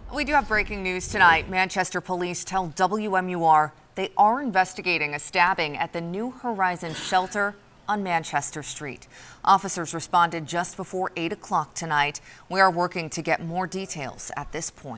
We do have breaking news tonight. Manchester police tell WMUR they are investigating a stabbing at the New Horizon shelter on Manchester Street. Officers responded just before 8 o'clock tonight. We are working to get more details at this point.